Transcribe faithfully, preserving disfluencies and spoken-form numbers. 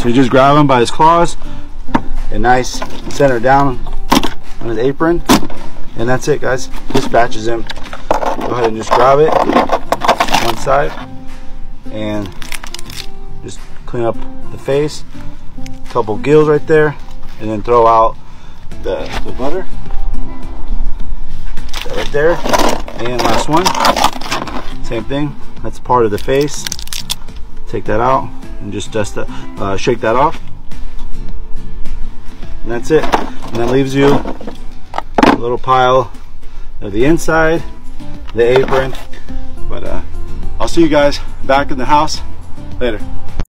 So you just grab him by his claws and nice center down on his apron, and that's it, guys. Dispatches him. Go ahead and just grab it one side and just clean up the face, a couple gills right there, and then throw out the, the butter. That right there. And last one, same thing. That's part of the face. Take that out and just dust that, uh, shake that off, and that's it. And that leaves you a little pile of the inside, the apron. But uh, I'll see you guys back in the house later.